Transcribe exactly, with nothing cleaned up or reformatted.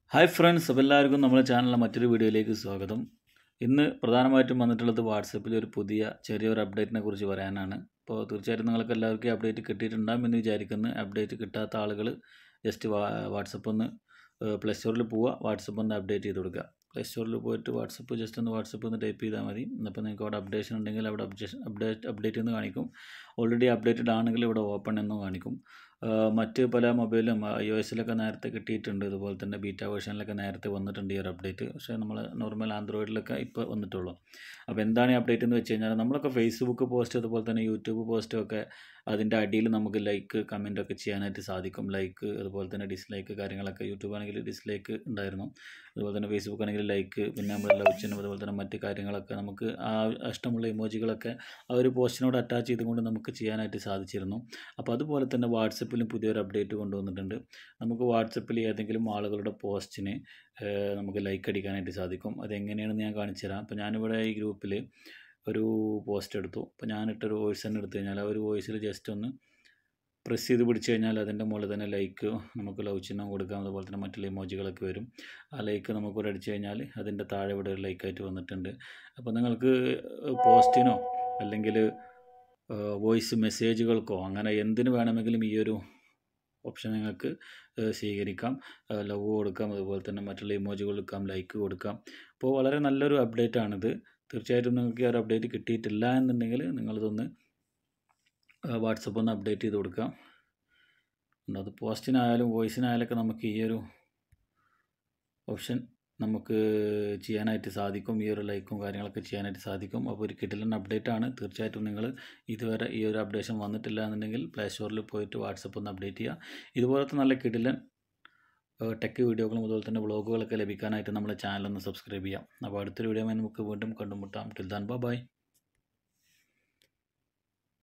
Hi friends, അപ്പോൾ എല്ലാവർക്കും നമ്മുടെ ചാനലിലെ മറ്റൊരു വീഡിയോയിലേക്ക് സ്വാഗതം. ഇന്ന് പ്രധാനമായിട്ടും വന്നിട്ടുള്ളത് വാട്സപ്പിൽ ഒരു പുതിയ ചെറിയൊരു അപ്ഡേറ്റിനെ കുറിച്ച് പറയാനാണ്. അപ്പോൾ തീർച്ചയായിട്ടും നിങ്ങൾക്ക് എല്ലാവർക്കും അപ്ഡേറ്റ് കിട്ടിയിട്ടുണ്ടാകും എന്ന് വിചാരിക്കുന്നു. അപ്ഡേറ്റ് കിട്ടാത്ത ആളുകൾ ജസ്റ്റ് വാ വാട്സപ്പ് ഒന്ന് പ്ലേ സ്റ്റോറിൽ പോവുക, വാട്സപ്പ് ഒന്ന് അപ്ഡേറ്റ് ചെയ്ത് കൊടുക്കുക. പ്ലേ സ്റ്റോറിൽ പോയിട്ട് വാട്സപ്പ് ജസ്റ്റ് ഒന്ന് വാട്സപ്പ് ഒന്ന് ടൈപ്പ് ചെയ്താൽ മതി. അപ്പോൾ നിങ്ങൾക്ക് അവിടെ അപ്ഡേഷൻ ഉണ്ടെങ്കിൽ അവിടെ അപ്ഡേഷൻ അപ്ഡേറ്റ് അപ്ഡേറ്റ് എന്ന് കാണിക്കും. ഓൾറെഡി അപ്ഡേറ്റഡ് ആണെങ്കിൽ ഇവിടെ ഓപ്പൺ എന്ന് കാണിക്കും. മറ്റ് പല മൊബൈലും ഐ ഒ എസിലൊക്കെ നേരത്തെ കിട്ടിയിട്ടുണ്ട്. അതുപോലെ തന്നെ ബീറ്റ വേർഷനിലൊക്കെ നേരത്തെ വന്നിട്ടുണ്ട് ഈ ഒരു അപ്ഡേറ്റ്. പക്ഷേ നമ്മൾ നോർമൽ ആൻഡ്രോയിഡിലൊക്കെ ഇപ്പോൾ വന്നിട്ടുള്ളൂ. അപ്പോൾ എന്താണ് ഈ അപ്ഡേറ്റ് എന്ന് വെച്ച് കഴിഞ്ഞാൽ, നമ്മളൊക്കെ ഫേസ്ബുക്ക് പോസ്റ്റ് അതുപോലെ തന്നെ യൂട്യൂബ് പോസ്റ്റും ഒക്കെ അതിൻ്റെ അടിയിൽ നമുക്ക് ലൈക്ക് കമൻ്റ് ഒക്കെ ചെയ്യാനായിട്ട് സാധിക്കും. ലൈക്ക് അതുപോലെ തന്നെ ഡിസ്ലൈക്ക് കാര്യങ്ങളൊക്കെ. യൂട്യൂബ് ആണെങ്കിൽ ഡിസ്ലൈക്ക് ഉണ്ടായിരുന്നു, അതുപോലെ തന്നെ ഫേസ്ബുക്ക് ആണെങ്കിൽ ലൈക്ക്, പിന്നെ നമ്മൾ ലവ് ചിഹ്നം അതുപോലെ തന്നെ മറ്റ് കാര്യങ്ങളൊക്കെ നമുക്ക് ആ ഇഷ്ടമുള്ള ഇമോജികളൊക്കെ ആ ഒരു പോസ്റ്റിനോട് അറ്റാച്ച് ചെയ്തുകൊണ്ട് നമുക്ക് ചെയ്യാനായിട്ട് സാധിച്ചിരുന്നു. അപ്പോൾ അതുപോലെ തന്നെ വാട്സപ്പിലും പുതിയൊരു അപ്ഡേറ്റ് കൊണ്ടുവന്നിട്ടുണ്ട്. നമുക്ക് വാട്സപ്പിൽ ഏതെങ്കിലും ആളുകളുടെ പോസ്റ്റിന് നമുക്ക് ലൈക്ക് അടിക്കാനായിട്ട് സാധിക്കും. അതെങ്ങനെയാണെന്ന് ഞാൻ കാണിച്ചു തരാം. അപ്പോൾ ഞാനിവിടെ ഈ ഗ്രൂപ്പിൽ ഒരു പോസ്റ്റ് എടുത്തു. അപ്പോൾ ഞാനിട്ടൊരു വോയിസ് തന്നെ എടുത്തു കഴിഞ്ഞാൽ ആ ഒരു വോയിസിൽ ജസ്റ്റ് ഒന്ന് പ്രസ് ചെയ്ത് പിടിച്ച് കഴിഞ്ഞാൽ അതിൻ്റെ മുകളിൽ തന്നെ ലൈക്ക്, നമുക്ക് ലവ് ചിഹ്നം കൊടുക്കാം, അതുപോലെ തന്നെ മറ്റുള്ള ഇമോജികളൊക്കെ വരും. ആ ലൈക്ക് നമുക്കിവിടെ അടിച്ചു കഴിഞ്ഞാൽ അതിൻ്റെ താഴെ ഇവിടെ ഒരു ലൈക്കായിട്ട് വന്നിട്ടുണ്ട്. അപ്പോൾ നിങ്ങൾക്ക് പോസ്റ്റിനോ അല്ലെങ്കിൽ വോയിസ് മെസ്സേജുകൾക്കോ അങ്ങനെ എന്തിനു വേണമെങ്കിലും ഈ ഒരു ഓപ്ഷൻ നിങ്ങൾക്ക് സ്വീകരിക്കാം. ലവ് കൊടുക്കാം, അതുപോലെ തന്നെ മറ്റുള്ള ഇമോജികൾ കൊടുക്കാം, ലൈക്ക് കൊടുക്കാം. അപ്പോൾ വളരെ നല്ലൊരു അപ്ഡേറ്റ് ആണിത്. തീർച്ചയായിട്ടും നിങ്ങൾക്ക് ഈ ഒരു അപ്ഡേറ്റ് കിട്ടിയിട്ടില്ല എന്നുണ്ടെങ്കിൽ നിങ്ങളിതൊന്ന് വാട്സപ്പ് ഒന്ന് അപ്ഡേറ്റ് ചെയ്ത് കൊടുക്കാം. അത് പോസ്റ്റിനായാലും വോയിസിനായാലൊക്കെ നമുക്ക് ഈ ഒരു ഓപ്ഷൻ നമുക്ക് ചെയ്യാനായിട്ട് സാധിക്കും. ഈ ഒരു ലൈക്കും കാര്യങ്ങളൊക്കെ ചെയ്യാനായിട്ട് സാധിക്കും. അപ്പോൾ ഒരു കിടിലൻ അപ്ഡേറ്റ് ആണ്. തീർച്ചയായിട്ടും നിങ്ങൾ ഇതുവരെ ഈ ഒരു അപ്ഡേഷൻ വന്നിട്ടില്ല എന്നുണ്ടെങ്കിൽ പ്ലേ സ്റ്റോറിൽ പോയിട്ട് വാട്സപ്പ് ഒന്ന് അപ്ഡേറ്റ് ചെയ്യുക. ഇതുപോലത്തെ നല്ല കിടിലൻ ടെക് വീഡിയോകളും അതുപോലെ തന്നെ വ്ളോഗുകളൊക്കെ ലഭിക്കാനായിട്ട് നമ്മുടെ ചാനൽ ഒന്ന് സബ്സ്ക്രൈബ് ചെയ്യാം. അപ്പോൾ അടുത്തൊരു വീഡിയോ നമുക്ക് വീണ്ടും കണ്ടുമുട്ടാം. Till then by.